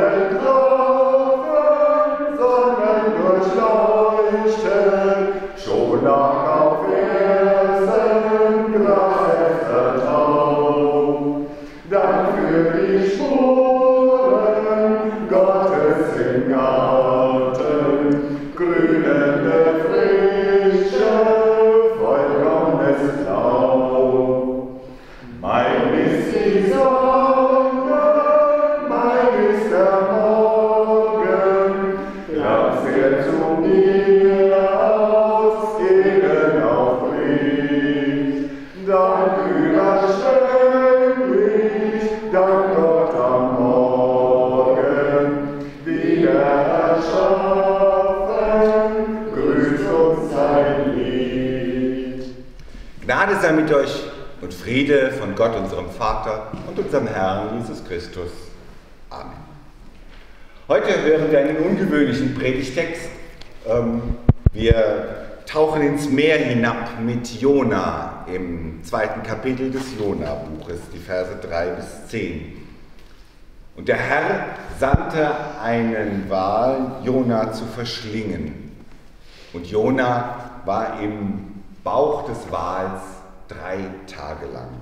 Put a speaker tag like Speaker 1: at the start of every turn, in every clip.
Speaker 1: Gnade sei mit euch und Friede von Gott, unserem Vater und unserem Herrn Jesus Christus. Amen. Heute hören wir einen ungewöhnlichen Predigtext. Wir tauchen ins Meer hinab mit Jona im 2. Kapitel des Jona-Buches, die Verse 3 bis 10. Und der Herr sandte einen Wal, Jona zu verschlingen. Und Jona war im Bauch des Wals 3 Tage lang.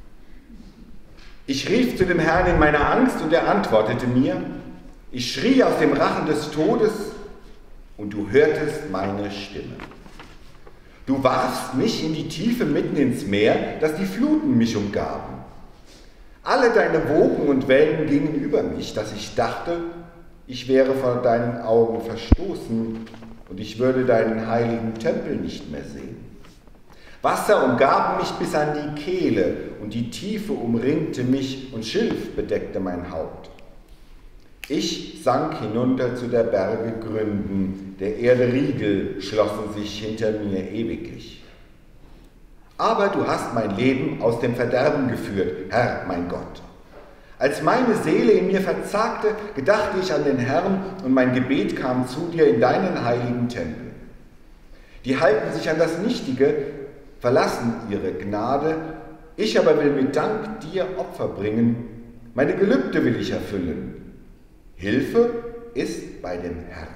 Speaker 1: Ich rief zu dem Herrn in meiner Angst und er antwortete mir. Ich schrie aus dem Rachen des Todes und du hörtest meine Stimme. Du warfst mich in die Tiefe mitten ins Meer, dass die Fluten mich umgaben. Alle deine Wogen und Wellen gingen über mich, dass ich dachte, ich wäre vor deinen Augen verstoßen und ich würde deinen heiligen Tempel nicht mehr sehen. Wasser umgaben mich bis an die Kehle und die Tiefe umringte mich und Schilf bedeckte mein Haupt. Ich sank hinunter zu der Berge Gründen, der Erde Riegel schlossen sich hinter mir ewiglich. Aber du hast mein Leben aus dem Verderben geführt, Herr, mein Gott. Als meine Seele in mir verzagte, gedachte ich an den Herrn und mein Gebet kam zu dir in deinen heiligen Tempel. Die halten sich an das Nichtige, verlassen ihre Gnade, ich aber will mit Dank dir Opfer bringen, meine Gelübde will ich erfüllen. Hilfe ist bei dem Herrn.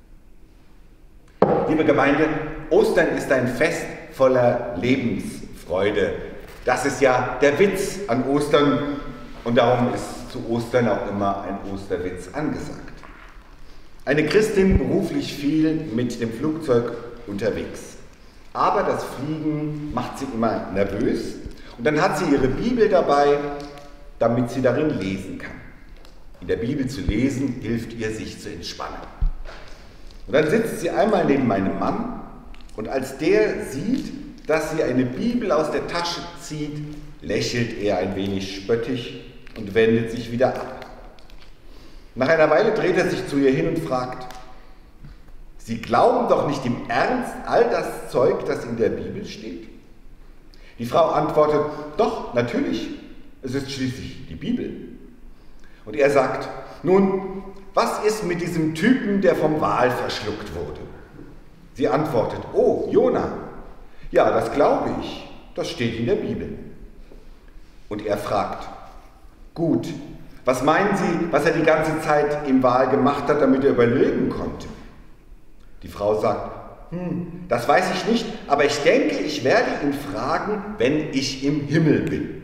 Speaker 1: Liebe Gemeinde, Ostern ist ein Fest voller Lebensfreude. Das ist ja der Witz an Ostern und darum ist zu Ostern auch immer ein Osterwitz angesagt. Eine Christin beruflich viel mit dem Flugzeug unterwegs. Aber das Fliegen macht sie immer nervös und dann hat sie ihre Bibel dabei, damit sie darin lesen kann. In der Bibel zu lesen hilft ihr, sich zu entspannen. Und dann sitzt sie einmal neben meinem Mann und als der sieht, dass sie eine Bibel aus der Tasche zieht, lächelt er ein wenig spöttisch und wendet sich wieder ab. Nach einer Weile dreht er sich zu ihr hin und fragt, Sie glauben doch nicht im Ernst all das Zeug, das in der Bibel steht? Die Frau antwortet, doch, natürlich, es ist schließlich die Bibel. Und er sagt, nun, was ist mit diesem Typen, der vom Wal verschluckt wurde? Sie antwortet, oh, Jona. Ja, das glaube ich, das steht in der Bibel. Und er fragt, gut, was meinen Sie, was er die ganze Zeit im Wal gemacht hat, damit er überleben konnte? Die Frau sagt, das weiß ich nicht, aber ich denke, ich werde ihn fragen, wenn ich im Himmel bin.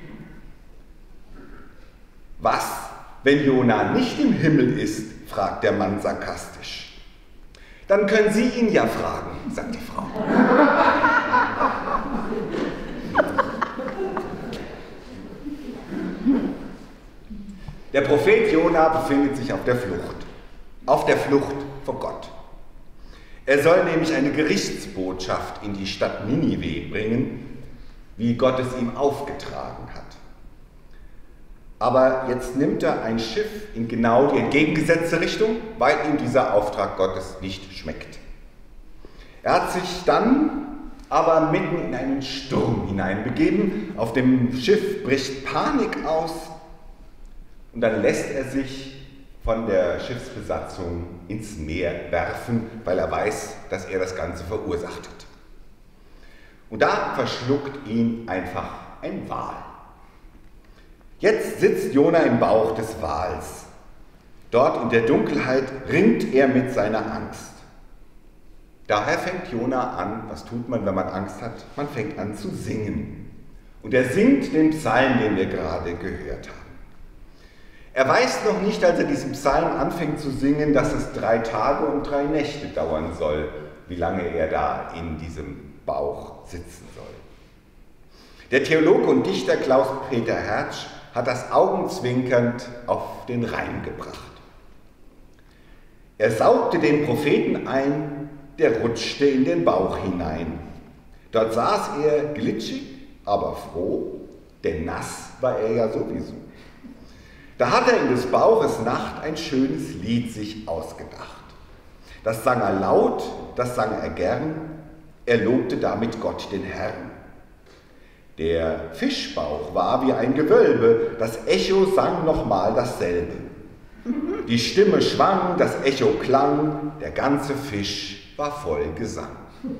Speaker 1: Was, wenn Jona nicht im Himmel ist, fragt der Mann sarkastisch. Dann können Sie ihn ja fragen, sagt die Frau. Der Prophet Jona befindet sich auf der Flucht vor Gott. Er soll nämlich eine Gerichtsbotschaft in die Stadt Ninive bringen, wie Gott es ihm aufgetragen hat. Aber jetzt nimmt er ein Schiff in genau die entgegengesetzte Richtung, weil ihm dieser Auftrag Gottes nicht schmeckt. Er hat sich dann aber mitten in einen Sturm hineinbegeben. Auf dem Schiff bricht Panik aus und dann lässt er sich von der Schiffsbesatzung ins Meer werfen, weil er weiß, dass er das Ganze verursacht hat. Und da verschluckt ihn einfach ein Wal. Jetzt sitzt Jona im Bauch des Wals. Dort in der Dunkelheit ringt er mit seiner Angst. Daher fängt Jona an, was tut man, wenn man Angst hat? Man fängt an zu singen. Und er singt den Psalm, den wir gerade gehört haben. Er weiß noch nicht, als er diesen Psalm anfängt zu singen, dass es 3 Tage und 3 Nächte dauern soll, wie lange er da in diesem Bauch sitzen soll. Der Theologe und Dichter Klaus-Peter Hertsch hat das augenzwinkernd auf den Reim gebracht. Er saugte den Propheten ein, der rutschte in den Bauch hinein. Dort saß er glitschig, aber froh, denn nass war er ja sowieso. Da hat er in des Bauches Nacht ein schönes Lied sich ausgedacht. Das sang er laut, das sang er gern, er lobte damit Gott den Herrn. Der Fischbauch war wie ein Gewölbe, das Echo sang nochmal dasselbe. Die Stimme schwang, das Echo klang, der ganze Fisch war voll Gesang.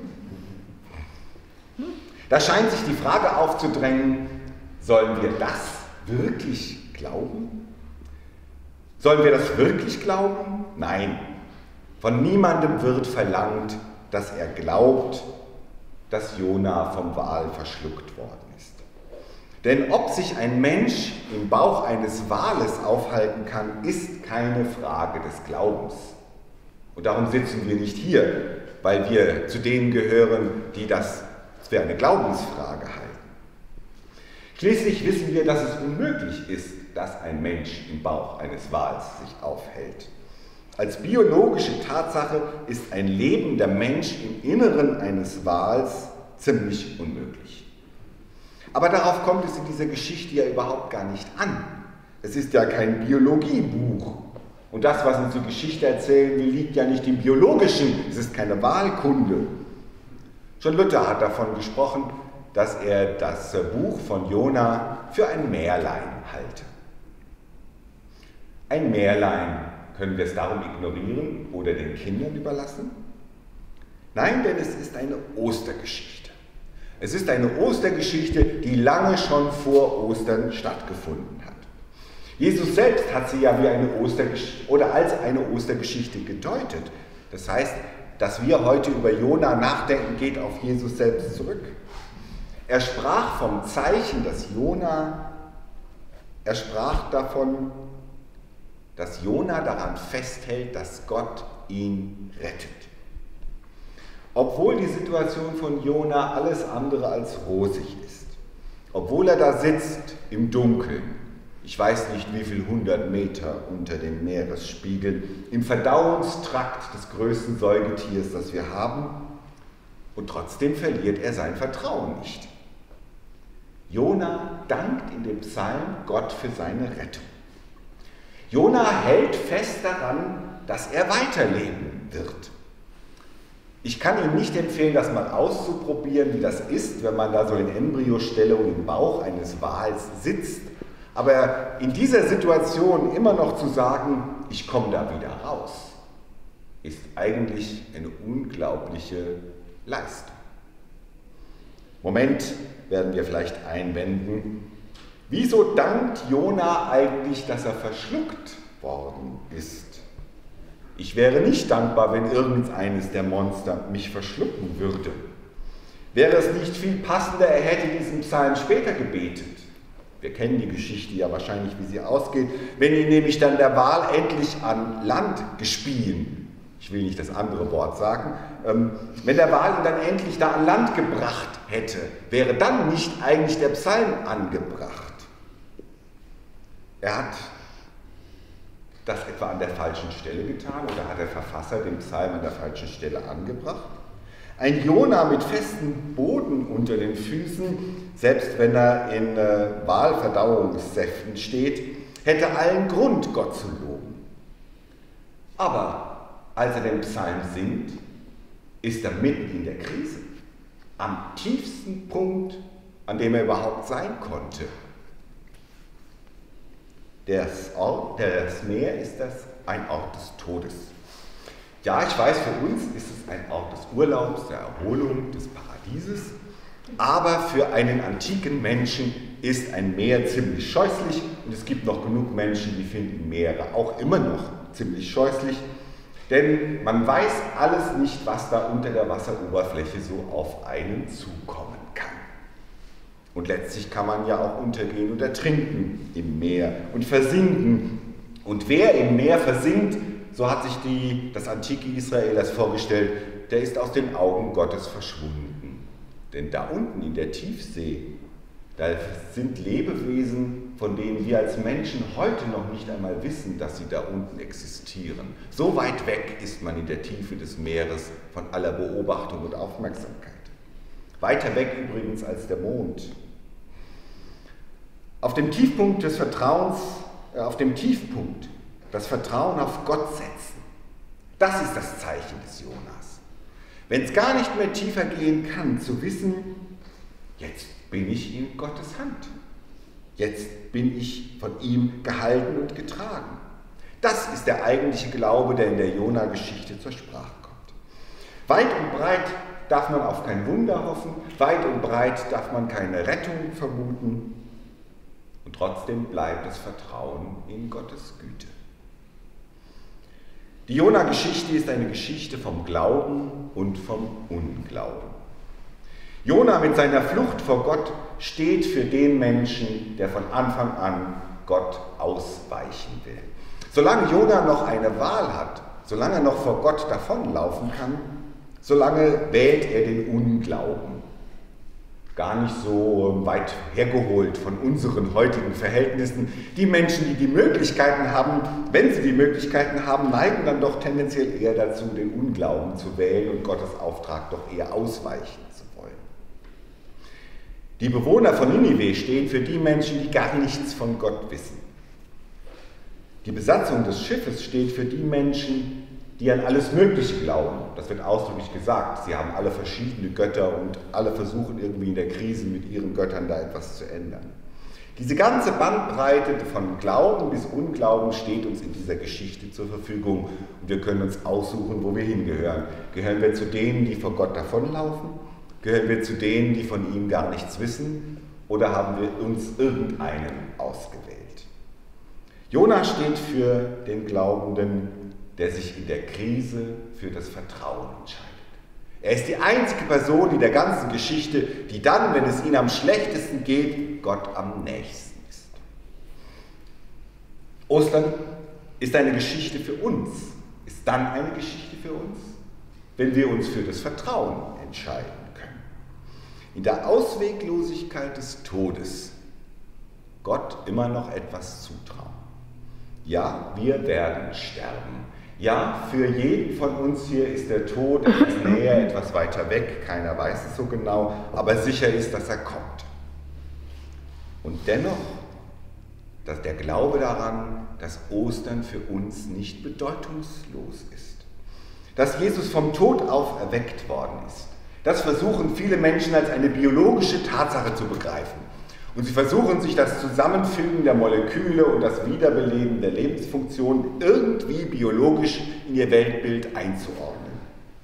Speaker 1: Da scheint sich die Frage aufzudrängen, sollen wir das wirklich glauben? Sollen wir das wirklich glauben? Nein, von niemandem wird verlangt, dass er glaubt, dass Jona vom Wal verschluckt worden ist. Denn ob sich ein Mensch im Bauch eines Wales aufhalten kann, ist keine Frage des Glaubens. Und darum sitzen wir nicht hier, weil wir zu denen gehören, die das für eine Glaubensfrage halten. Schließlich wissen wir, dass es unmöglich ist, dass ein Mensch im Bauch eines Wals sich aufhält. Als biologische Tatsache ist ein lebender Mensch im Inneren eines Wals ziemlich unmöglich. Aber darauf kommt es in dieser Geschichte ja überhaupt gar nicht an. Es ist ja kein Biologiebuch. Und das, was uns die Geschichte erzählen will, liegt ja nicht im Biologischen. Es ist keine Wahlkunde. Schon Luther hat davon gesprochen, dass er das Buch von Jona für ein Märlein halte. Ein Märlein, können wir es darum ignorieren oder den Kindern überlassen? Nein, denn es ist eine Ostergeschichte. Es ist eine Ostergeschichte, die lange schon vor Ostern stattgefunden hat. Jesus selbst hat sie ja wie eine Ostergeschichte oder als eine Ostergeschichte gedeutet. Das heißt, dass wir heute über Jona nachdenken, geht auf Jesus selbst zurück. Er sprach vom Zeichen, er sprach davon, dass Jona daran festhält, dass Gott ihn rettet. Obwohl die Situation von Jona alles andere als rosig ist, obwohl er da sitzt im Dunkeln, ich weiß nicht wie viel 100 Meter unter dem Meeresspiegel, im Verdauungstrakt des größten Säugetiers, das wir haben, und trotzdem verliert er sein Vertrauen nicht. Jona dankt in dem Psalm Gott für seine Rettung. Jona hält fest daran, dass er weiterleben wird. Ich kann Ihnen nicht empfehlen, das mal auszuprobieren, wie das ist, wenn man da so in Embryostellung im Bauch eines Wals sitzt. Aber in dieser Situation immer noch zu sagen, ich komme da wieder raus, ist eigentlich eine unglaubliche Leistung. Moment, werden wir vielleicht einwenden. Wieso dankt Jona eigentlich, dass er verschluckt worden ist? Ich wäre nicht dankbar, wenn irgendeines der Monster mich verschlucken würde. Wäre es nicht viel passender, er hätte diesen Psalm später gebetet? Wir kennen die Geschichte ja wahrscheinlich, wie sie ausgeht. Wenn ihn nämlich dann der Wal endlich an Land gespien, ich will nicht das andere Wort sagen, wenn der Wal ihn dann endlich da an Land gebracht hätte, wäre dann nicht eigentlich der Psalm angebracht? Er hat das etwa an der falschen Stelle getan oder hat der Verfasser den Psalm an der falschen Stelle angebracht? Ein Jona mit festem Boden unter den Füßen, selbst wenn er in Walverdauungssäften steht, hätte allen Grund, Gott zu loben. Aber als er den Psalm singt, ist er mitten in der Krise, am tiefsten Punkt, an dem er überhaupt sein konnte. Das Meer ist ein Ort des Todes. Ja, ich weiß, für uns ist es ein Ort des Urlaubs, der Erholung, des Paradieses, aber für einen antiken Menschen ist ein Meer ziemlich scheußlich und es gibt noch genug Menschen, die finden Meere auch immer noch ziemlich scheußlich, denn man weiß alles nicht, was da unter der Wasseroberfläche so auf einen zukommen kann. Und letztlich kann man ja auch untergehen und ertrinken im Meer und versinken. Und wer im Meer versinkt, so hat sich das antike Israel das vorgestellt, der ist aus den Augen Gottes verschwunden. Denn da unten in der Tiefsee, da sind Lebewesen, von denen wir als Menschen heute noch nicht einmal wissen, dass sie da unten existieren. So weit weg ist man in der Tiefe des Meeres von aller Beobachtung und Aufmerksamkeit. Weiter weg übrigens als der Mond. Auf dem Tiefpunkt des Vertrauens, das Vertrauen auf Gott setzen, das ist das Zeichen des Jonas. Wenn es gar nicht mehr tiefer gehen kann, zu wissen, jetzt bin ich in Gottes Hand. Jetzt bin ich von ihm gehalten und getragen. Das ist der eigentliche Glaube, der in der Jona-Geschichte zur Sprache kommt. Weit und breit darf man auf kein Wunder hoffen, weit und breit darf man keine Rettung vermuten und trotzdem bleibt das Vertrauen in Gottes Güte. Die Jona-Geschichte ist eine Geschichte vom Glauben und vom Unglauben. Jona mit seiner Flucht vor Gott steht für den Menschen, der von Anfang an Gott ausweichen will. Solange Jona noch eine Wahl hat, solange er noch vor Gott davonlaufen kann, solange wählt er den Unglauben. Gar nicht so weit hergeholt von unseren heutigen Verhältnissen. Die Menschen, die die Möglichkeiten haben, wenn sie die Möglichkeiten haben, neigen dann doch tendenziell eher dazu, den Unglauben zu wählen und Gottes Auftrag doch eher ausweichen zu wollen. Die Bewohner von Ninive stehen für die Menschen, die gar nichts von Gott wissen. Die Besatzung des Schiffes steht für die Menschen, die an alles Mögliche glauben. Das wird ausdrücklich gesagt. Sie haben alle verschiedene Götter und alle versuchen irgendwie in der Krise mit ihren Göttern da etwas zu ändern. Diese ganze Bandbreite von Glauben bis Unglauben steht uns in dieser Geschichte zur Verfügung und wir können uns aussuchen, wo wir hingehören. Gehören wir zu denen, die vor Gott davonlaufen? Gehören wir zu denen, die von ihm gar nichts wissen? Oder haben wir uns irgendeinen ausgewählt? Jona steht für den Glaubenden, der sich in der Krise für das Vertrauen entscheidet. Er ist die einzige Person in der ganzen Geschichte, die dann, wenn es ihm am schlechtesten geht, Gott am nächsten ist. Ostern ist eine Geschichte für uns. Ist dann eine Geschichte für uns, wenn wir uns für das Vertrauen entscheiden können. In der Ausweglosigkeit des Todes Gott immer noch etwas zutrauen. Ja, wir werden sterben. Ja, für jeden von uns hier ist der Tod etwas näher, etwas weiter weg, keiner weiß es so genau, aber sicher ist, dass er kommt. Und dennoch, dass der Glaube daran, dass Ostern für uns nicht bedeutungslos ist. Dass Jesus vom Tod auferweckt worden ist. Das versuchen viele Menschen als eine biologische Tatsache zu begreifen. Und sie versuchen sich das Zusammenfügen der Moleküle und das Wiederbeleben der Lebensfunktion irgendwie biologisch in ihr Weltbild einzuordnen.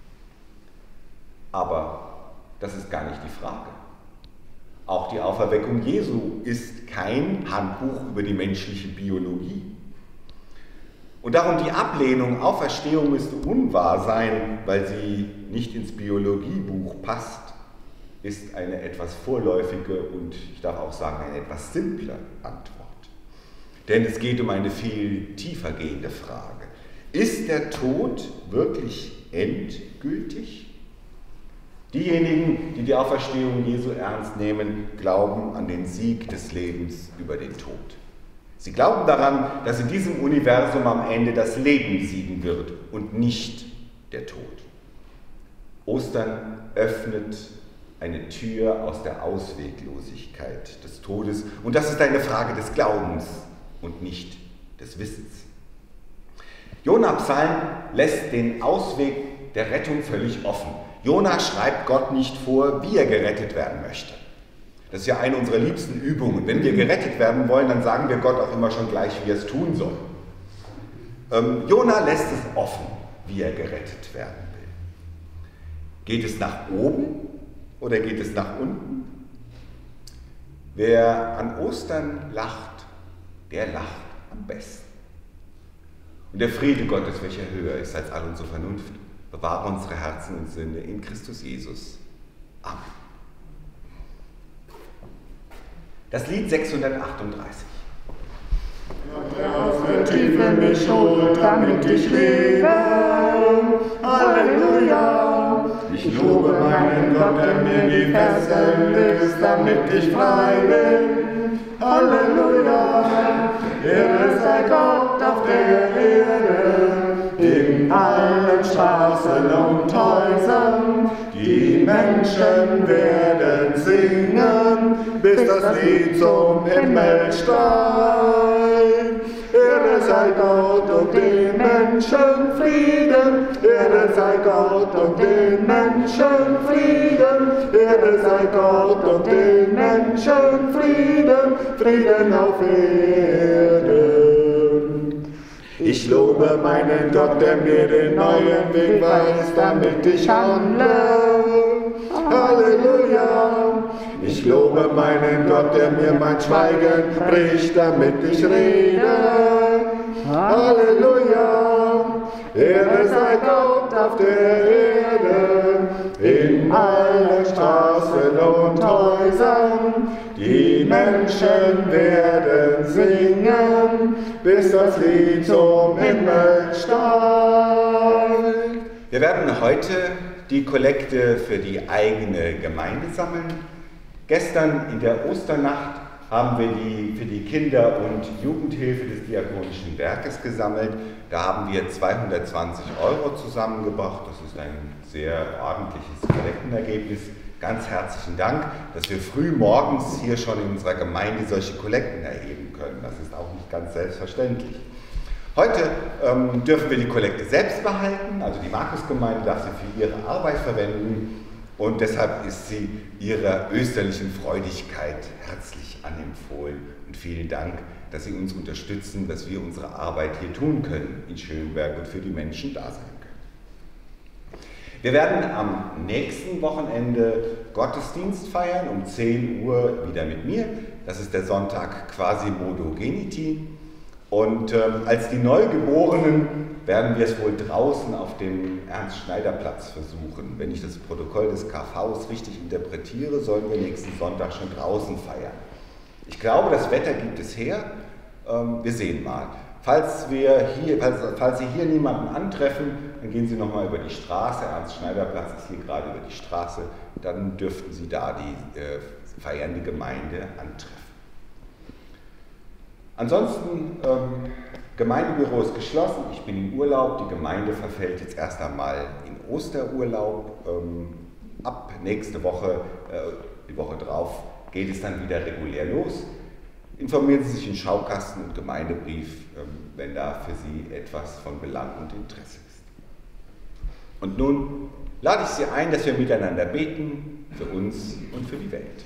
Speaker 1: Aber das ist gar nicht die Frage. Auch die Auferweckung Jesu ist kein Handbuch über die menschliche Biologie. Und darum die Ablehnung, Auferstehung müsste unwahr sein, weil sie nicht ins Biologiebuch passt, ist eine etwas vorläufige und ich darf auch sagen, eine etwas simple Antwort. Denn es geht um eine viel tiefer gehende Frage. Ist der Tod wirklich endgültig? Diejenigen, die die Auferstehung Jesu ernst nehmen, glauben an den Sieg des Lebens über den Tod. Sie glauben daran, dass in diesem Universum am Ende das Leben siegen wird und nicht der Tod. Ostern öffnet eine Tür aus der Ausweglosigkeit des Todes. Und das ist eine Frage des Glaubens und nicht des Wissens. Jona-Psalm lässt den Ausweg der Rettung völlig offen. Jona schreibt Gott nicht vor, wie er gerettet werden möchte. Das ist ja eine unserer liebsten Übungen. Wenn wir gerettet werden wollen, dann sagen wir Gott auch immer schon gleich, wie er es tun soll. Jona lässt es offen, wie er gerettet werden will. Geht es nach oben? Oder geht es nach unten? Wer an Ostern lacht, der lacht am besten. Und der Friede Gottes, welcher höher ist als all unsere Vernunft, bewahre unsere Herzen und Sinne in Christus Jesus. Amen. Das Lied 638.
Speaker 2: Aus der Tiefe mich holt, damit ich lebe. Halleluja. Ich lobe meinen Gott, der mir die Fesseln löst, damit ich frei bin. Halleluja. Ehre sei Gott auf der Erde, in allen Straßen und Häusern. Die Menschen werden singen, bis das Lied zum Himmel steigt. Ehre sei Gott und den Menschen Frieden, Ehre sei Gott und den Menschen Frieden, Ehre sei Gott und den Menschen Frieden, Frieden auf Erden. Ich lobe meinen Gott, der mir den neuen Weg weist, damit ich handle. Halleluja. Ich lobe meinen Gott, der mir mein Schweigen bricht, damit ich rede. Halleluja. Ehre sei Gott auf der Erde, in allen Straßen und Häusern. Die Menschen werden singen, bis das Lied zum Himmel steigt.
Speaker 1: Wir werden heute die Kollekte für die eigene Gemeinde sammeln. Gestern in der Osternacht haben wir die für die Kinder- und Jugendhilfe des Diakonischen Werkes gesammelt. Da haben wir 220 € zusammengebracht. Das ist ein sehr ordentliches Kollektenergebnis. Ganz herzlichen Dank, dass wir früh morgens hier schon in unserer Gemeinde solche Kollekten erheben können. Das ist auch nicht ganz selbstverständlich. Heute dürfen wir die Kollekte selbst behalten, also die Markusgemeinde darf sie für ihre Arbeit verwenden und deshalb ist sie ihrer österlichen Freudigkeit herzlich anempfohlen. Und vielen Dank, dass Sie uns unterstützen, dass wir unsere Arbeit hier tun können in Schönberg und für die Menschen da sein können. Wir werden am nächsten Wochenende Gottesdienst feiern, um 10 Uhr wieder mit mir. Das ist der Sonntag Quasimodo Geniti. Und als die Neugeborenen werden wir es wohl draußen auf dem Ernst-Schneider-Platz versuchen. Wenn ich das Protokoll des KVs richtig interpretiere, sollen wir nächsten Sonntag schon draußen feiern. Ich glaube, das Wetter gibt es her. Wir sehen mal. Falls Sie hier niemanden antreffen, dann gehen Sie nochmal über die Straße. Ernst-Schneider-Platz ist hier gerade über die Straße. Dann dürften Sie da die feiernde Gemeinde antreffen. Ansonsten, Gemeindebüro ist geschlossen, ich bin im Urlaub, die Gemeinde verfällt jetzt erst einmal in Osterurlaub. Ab nächste Woche, die Woche drauf, geht es dann wieder regulär los. Informieren Sie sich in Schaukasten und Gemeindebrief, wenn da für Sie etwas von Belang und Interesse ist. Und nun lade ich Sie ein, dass wir miteinander beten, für uns und für die Welt.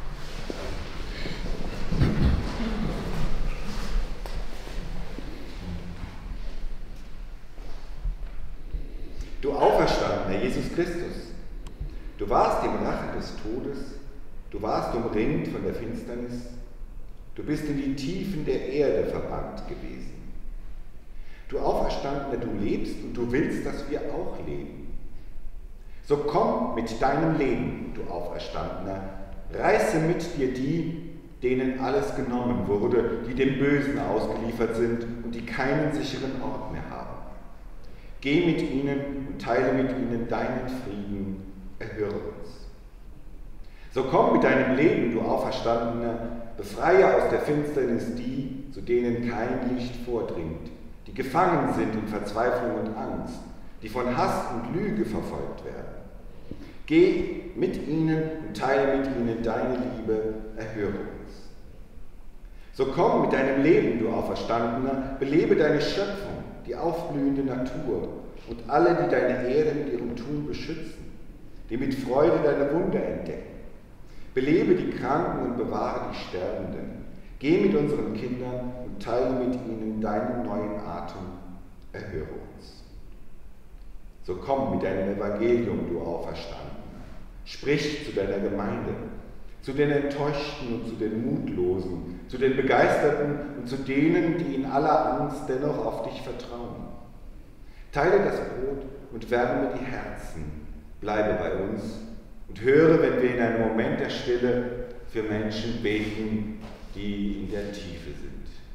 Speaker 1: Du auferstandener Jesus Christus, du warst im Rachen des Todes, du warst umringt von der Finsternis, du bist in die Tiefen der Erde verbannt gewesen. Du Auferstandener, du lebst und du willst, dass wir auch leben. So komm mit deinem Leben, du Auferstandener, reiße mit dir die, denen alles genommen wurde, die dem Bösen ausgeliefert sind und die keinen sicheren Ort mehr haben. Geh mit ihnen und teile mit ihnen deinen Frieden, erhöre uns. So komm mit deinem Leben, du Auferstandener, befreie aus der Finsternis die, zu denen kein Licht vordringt, die gefangen sind in Verzweiflung und Angst, die von Hass und Lüge verfolgt werden. Geh mit ihnen und teile mit ihnen deine Liebe, erhöre uns. So komm mit deinem Leben, du Auferstandener, belebe deine Schöpfung, die aufblühende Natur und alle, die deine Ehre mit ihrem Tun beschützen, die mit Freude deine Wunder entdecken. Belebe die Kranken und bewahre die Sterbenden. Geh mit unseren Kindern und teile mit ihnen deinen neuen Atem, erhöre uns. So komm mit deinem Evangelium, du Auferstandener. Sprich zu deiner Gemeinde, zu den Enttäuschten und zu den Mutlosen, zu den Begeisterten und zu denen, die in aller Angst dennoch auf dich vertrauen. Teile das Brot und wärme die Herzen. Bleibe bei uns und höre, wenn wir in einem Moment der Stille für Menschen beten, die in der Tiefe sind.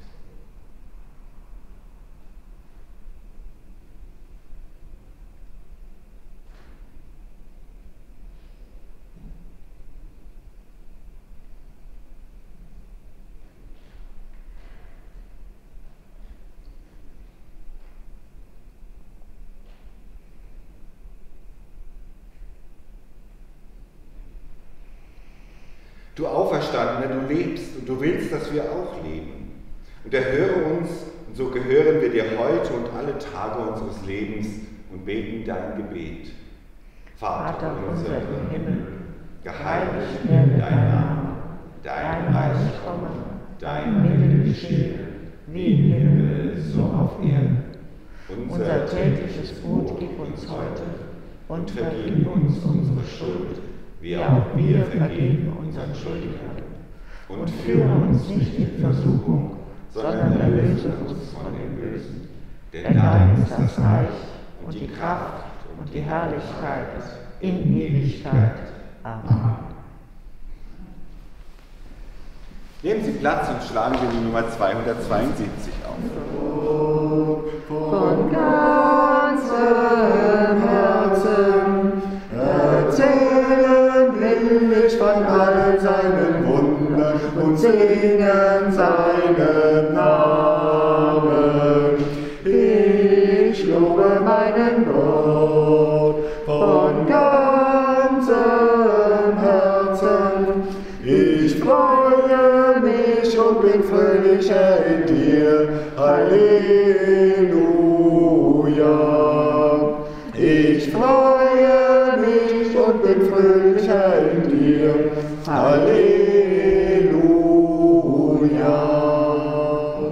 Speaker 1: Du Auferstandener, du lebst und du willst, dass wir auch leben. Und erhöre uns, und so gehören wir dir heute und alle Tage unseres Lebens und beten dein Gebet. Vater unser im Himmel, geheiligt werde dein Name, dein Reich komme, dein Wille geschehe, wie im Himmel, so auf Erden. Unser tägliches Brot gib uns heute und vergib uns unsere Schuld, wie auch wir vergeben unseren Schuldigern. Und führe uns nicht in Versuchung, sondern erlöse uns von dem Bösen. Denn dein ist das Reich und die Kraft und die Herrlichkeit in Ewigkeit. Amen. Nehmen Sie Platz und schlagen Sie die Nummer 272 auf.
Speaker 2: Von ganzem Herzen erzählen will ich von all seinen Wundern und singen seinen Namen. Ich lobe meinen Gott von ganzem Herzen. Ich freue mich und bin fröhlicher in dir. Halleluja. Ich freue mich und bin fröhlicher in dir. Halleluja.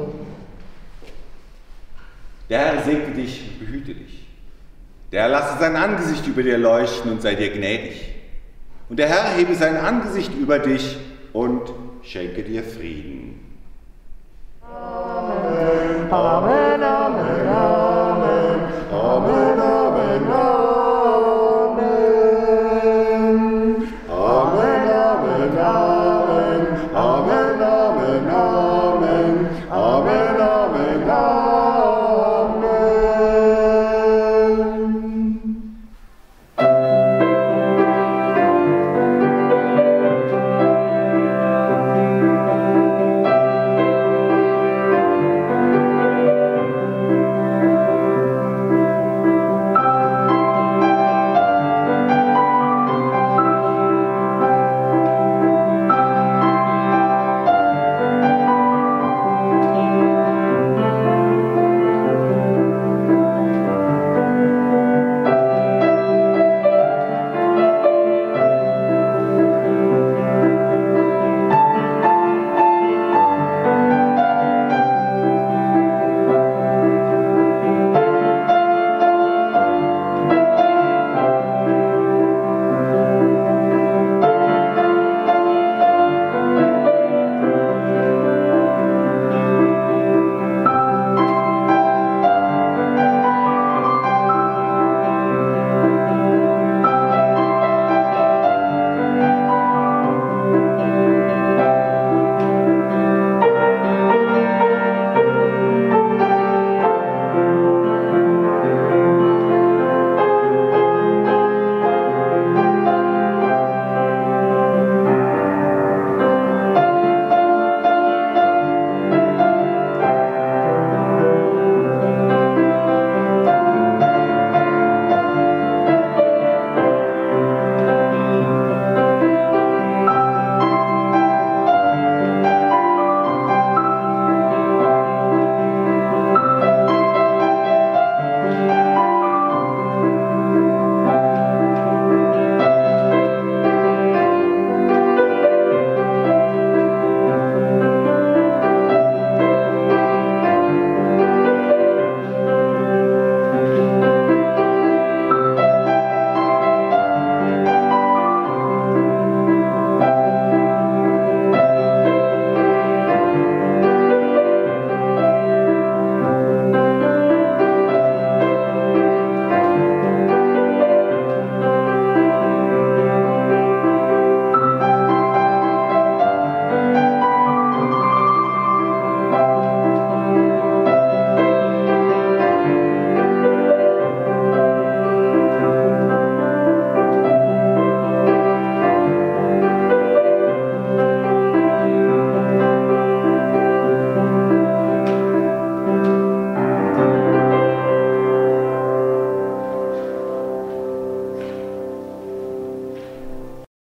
Speaker 1: Der Herr segne dich und behüte dich. Der Herr lasse sein Angesicht über dir leuchten und sei dir gnädig. Und der Herr hebe sein Angesicht über dich und schenke dir Frieden.
Speaker 2: Amen, Amen, Amen.